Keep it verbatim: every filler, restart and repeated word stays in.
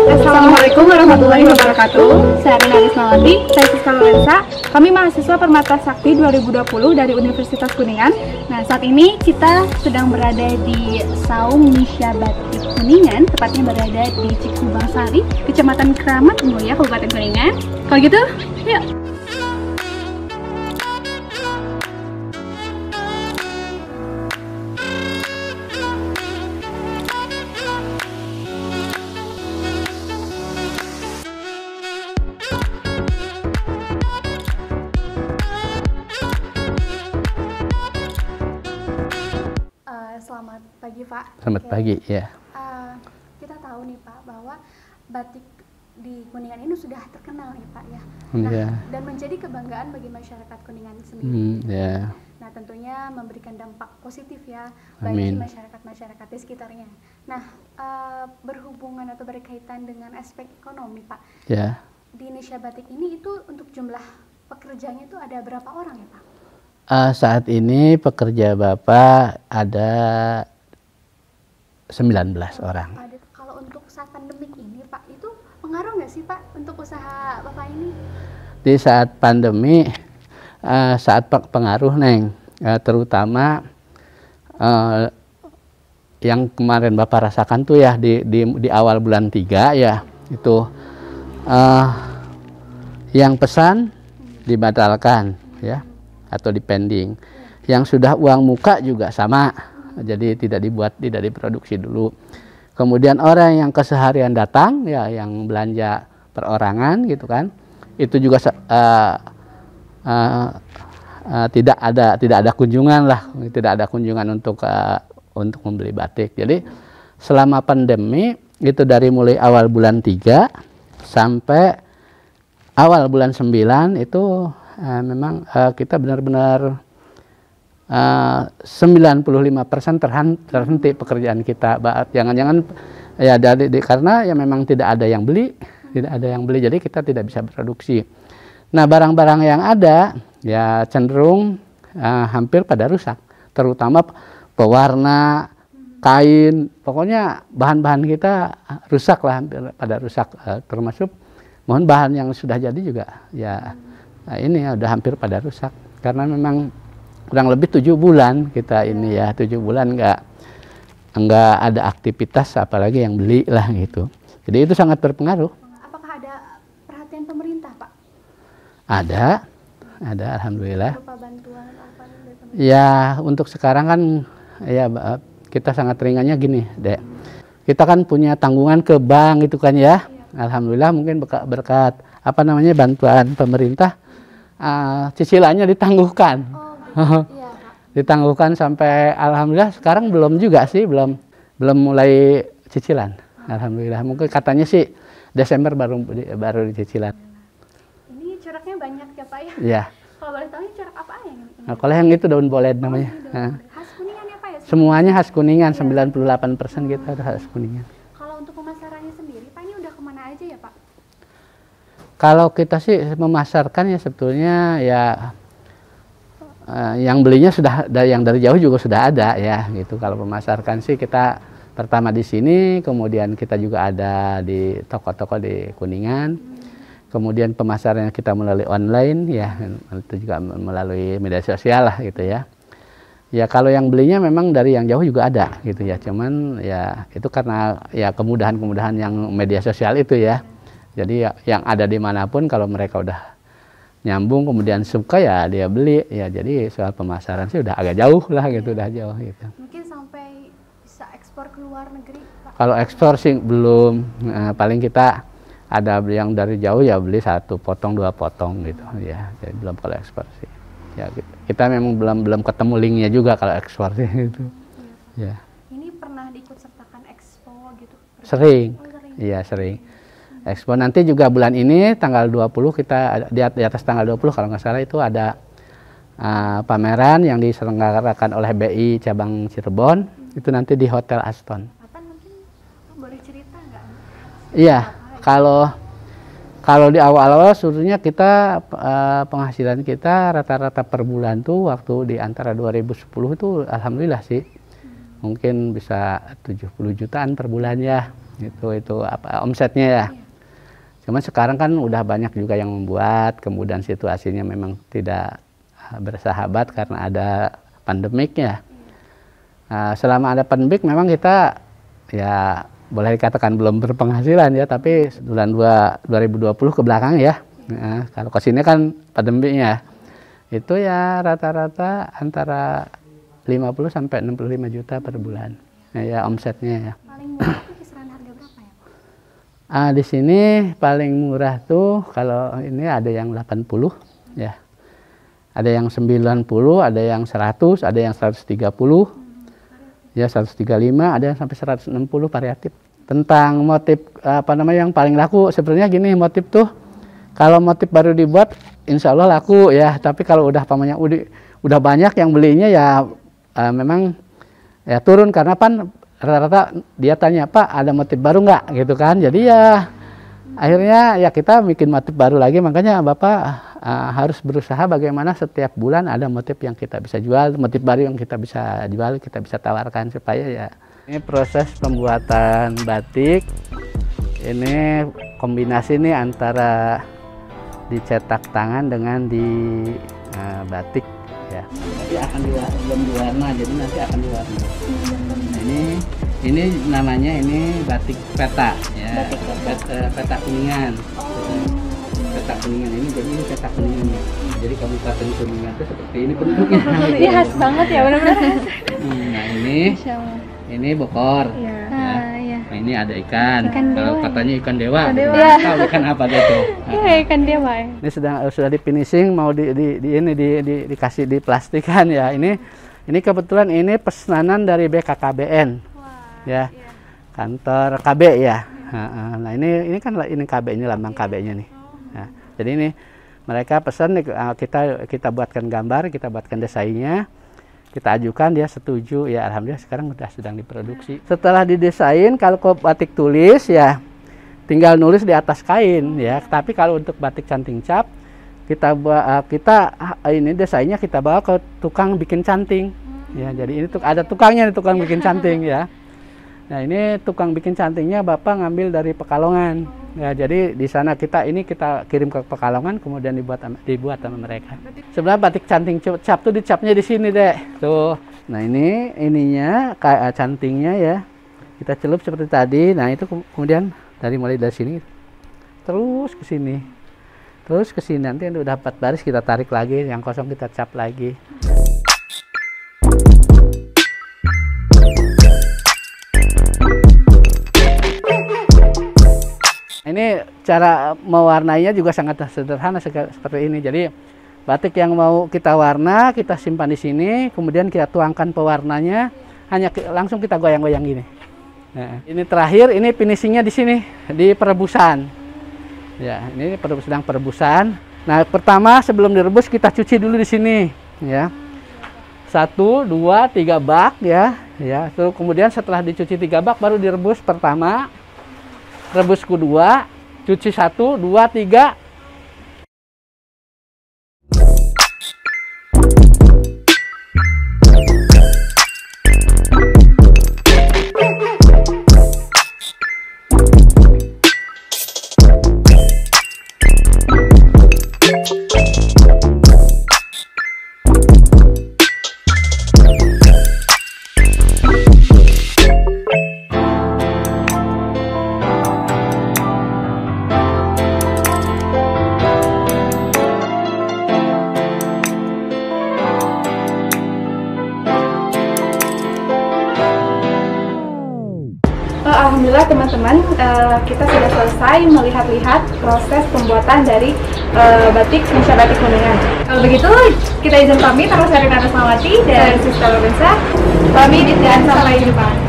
Assalamualaikum warahmatullahi wabarakatuh. Saya Rina Rismawati. Saya Siska Lorenza. Kami mahasiswa Permata Sakti dua ribu dua puluh dari Universitas Kuningan. Nah, saat ini kita sedang berada di Saung Misya Batik Kuningan, tepatnya berada di Cikubang Sari, Kecamatan Kramat Mulia, Kabupaten Kuningan. Kalau gitu, yuk. Selamat pagi, Pak. Selamat Oke. pagi, ya. Uh, kita tahu nih, Pak, bahwa batik di Kuningan ini sudah terkenal nih, Pak, ya. Nah, Ya. dan menjadi kebanggaan bagi masyarakat Kuningan sendiri. Hmm, ya. Nah, tentunya memberikan dampak positif ya Amin. bagi masyarakat-masyarakat di sekitarnya. Nah, uh, berhubungan atau berkaitan dengan aspek ekonomi, Pak. Ya. Di Nisya Batik ini itu untuk jumlah pekerjanya itu ada berapa orang ya, Pak? Uh, saat ini pekerja Bapak ada sembilan belas orang. Ada. Kalau untuk saat pandemik ini, Pak, itu pengaruh nggak sih, Pak, untuk usaha Bapak ini? Di saat pandemi, uh, saat pe- pengaruh, Neng, uh, terutama uh, yang kemarin Bapak rasakan tuh ya di, di, di awal bulan tiga ya, itu uh, yang pesan dibatalkan ya, atau dipending. Yang sudah uang muka juga sama, jadi tidak dibuat, tidak diproduksi dulu. Kemudian orang yang keseharian datang ya, yang belanja perorangan gitu kan, itu juga uh, uh, uh, tidak ada tidak ada kunjungan lah, tidak ada kunjungan untuk uh, untuk membeli batik. Jadi selama pandemi itu dari mulai awal bulan tiga sampai awal bulan sembilan itu Uh, memang uh, kita benar-benar uh, sembilan puluh lima persen terhenti pekerjaan kita. Jangan-jangan ya dari di, karena ya memang tidak ada yang beli, tidak ada yang beli, jadi kita tidak bisa produksi. Nah, barang-barang yang ada ya cenderung uh, hampir pada rusak, terutama pewarna, kain, pokoknya bahan-bahan kita rusak lah, hampir pada rusak, uh, termasuk mohon bahan yang sudah jadi juga ya. Nah, ini ya udah hampir pada rusak karena memang kurang lebih tujuh bulan kita ini ya, tujuh bulan nggak nggak ada aktivitas apalagi yang beli lah gitu. Jadi itu sangat berpengaruh. Apakah ada perhatian pemerintah, Pak? Ada, ada, alhamdulillah. Berupa bantuan apa dari pemerintah? Ya untuk sekarang kan ya kita sangat ringannya gini, Dek. Kita kan punya tanggungan ke bank itu kan ya. Iya. Alhamdulillah mungkin berkat, berkat apa namanya bantuan pemerintah. Uh, cicilannya ditangguhkan, Oh, gitu. Iya, Pak. ditangguhkan sampai alhamdulillah sekarang belum juga sih, belum belum mulai cicilan. Alhamdulillah mungkin katanya sih Desember baru baru dicicilan. Ini coraknya banyak ya, Pak ya? Iya. Kalau boleh tahu ini corak apa yang ini? Nah, kalau yang itu daun boled namanya. Oh, Nah, khas Kuningan ya, Pak ya? semuanya khas Kuningan, Iya. sembilan puluh delapan persen kita khas Kuningan. Kalau untuk pemasarannya sendiri, Pak, ini udah kemana aja ya, Pak? Kalau kita sih memasarkan ya sebetulnya ya uh, yang belinya sudah yang dari jauh juga sudah ada ya gitu. Kalau memasarkan sih kita pertama di sini, kemudian kita juga ada di toko-toko di Kuningan. Kemudian pemasarannya kita melalui online ya, itu juga melalui media sosial lah gitu ya. Ya kalau yang belinya memang dari yang jauh juga ada gitu ya. Cuman ya itu karena ya kemudahan-kemudahan yang media sosial itu ya. Jadi ya, yang ada dimanapun kalau mereka udah nyambung kemudian suka ya dia beli ya. Jadi soal pemasaran sih udah agak jauh lah gitu, udah jauh gitu. Mungkin sampai bisa ekspor ke luar negeri, Pak? Kalau ekspor sih belum. Nah, paling kita ada yang dari jauh ya beli satu potong dua potong gitu ya. Jadi belum kalau ekspor sih. Ya kita memang belum belum ketemu linknya juga kalau ekspor sih gitu. Iya, Ya. Ini pernah diikut sertakan expo gitu? Sering. Oh, sering. Iya sering. Expo nanti juga bulan ini tanggal dua puluh kita di atas tanggal dua puluh kalau nggak salah itu ada uh, pameran yang diselenggarakan oleh B I cabang Cirebon. Hmm. Itu nanti di Hotel Aston. Apa mungkin boleh cerita nggak? Iya, kalau kalau di awal-awal sebetulnya kita uh, penghasilan kita rata-rata per bulan tuh waktu di antara dua ribu sepuluh itu alhamdulillah sih. Hmm. Mungkin bisa tujuh puluh jutaan per bulan ya. itu itu apa omsetnya ya. Cuman sekarang kan udah banyak juga yang membuat, kemudian situasinya memang tidak bersahabat karena ada pandemiknya. Nah, selama ada pandemik memang kita ya boleh dikatakan belum berpenghasilan ya, tapi bulan dua ribu dua puluh ke belakang ya. Nah, kalau ke sini kan pandemiknya itu ya rata-rata antara lima puluh sampai enam puluh lima juta per bulan. Nah, ya omsetnya ya. Paling murah itu kisaran harga berapa ya, Pak? Ah, di sini paling murah tuh kalau ini ada yang delapan puluh ya. Ada yang sembilan puluh, ada yang seratus, ada yang seratus tiga puluh. Ya seratus tiga puluh lima, ada yang sampai seratus enam puluh variatif. Tentang motif apa namanya yang paling laku sebenarnya gini, motif tuh kalau motif baru dibuat insya Allah laku ya, tapi kalau udah pamannya udah, udah banyak yang belinya ya uh, memang ya turun karena pan rata-rata dia tanya, Pak ada motif baru nggak gitu kan, jadi ya akhirnya ya kita bikin motif baru lagi, makanya Bapak uh, harus berusaha bagaimana setiap bulan ada motif yang kita bisa jual, motif baru yang kita bisa jual, kita bisa tawarkan supaya ya. Ini proses pembuatan batik, ini kombinasi nih antara dicetak tangan dengan di uh, batik ya. Nanti akan diwarna, belum diwarna, jadi nanti akan diwarna. Nah, ini ini namanya ini batik peta ya, batik peta, peta kuningan. Peta kuningan ini jadi ini peta kuningan ya. Jadi Kabupaten Kuningan itu seperti ini bentuknya. Ini khas banget ya, benar-benar. Nah ini ini bokor. Iya. Nah, iya. Nah, ini ada ikan. Ikan Kalau dewa. katanya ikan dewa. Ikan dewa. Nggak tahu ikan apa dia tuh. Iya, ikan dewa. Ini sudah sudah di finishing, mau di, di, di ini di, di, dikasih di plastikan ya. Ini ini kebetulan ini pesanan dari B K K B N. Wah, Ya. iya. Kantor K B ya. Nah, ini ini kan ini K B ini lambang K B-nya nih. Nah, jadi ini mereka pesan kita kita buatkan gambar, kita buatkan desainnya. Kita ajukan, dia setuju, ya alhamdulillah sekarang sudah sedang diproduksi. Setelah didesain, kalau ke batik tulis ya tinggal nulis di atas kain ya. Tapi kalau untuk batik canting cap, kita kita ini desainnya kita bawa ke tukang bikin canting. Ya, jadi ini tuh ada tukangnya nih, tukang bikin canting ya. Nah, ini tukang bikin cantingnya Bapak ngambil dari Pekalongan. Ya, jadi di sana kita ini kita kirim ke Pekalongan, kemudian dibuat dibuat sama mereka. Sebenarnya batik canting cap tuh dicapnya di sini deh. Tuh. Nah, ini ininya kayak cantingnya ya. Kita celup seperti tadi. Nah, itu kemudian dari mulai dari sini terus ke sini. Terus ke sini, nanti udah dapat baris kita tarik lagi, yang kosong kita cap lagi. Ini cara mewarnainya juga sangat sederhana seperti ini. Jadi batik yang mau kita warna kita simpan di sini, kemudian kita tuangkan pewarnanya, hanya langsung kita goyang-goyang gini. Nah, ini terakhir, ini finishingnya di sini di perebusan. Ya, ini sedang perebusan. Nah, pertama sebelum direbus kita cuci dulu di sini, ya. Satu, dua, tiga bak, ya, ya. Terus kemudian setelah dicuci tiga bak baru direbus pertama. Rebus kedua, cuci satu, dua, tiga. Alhamdulillah teman-teman, uh, kita sudah selesai melihat-lihat proses pembuatan dari uh, batik Misha Batik Kuningan. Kalau begitu, kita izin pamit. Aku Sherina Rusmawati dan Sister Lorenza. Pamit dan sampai jumpa.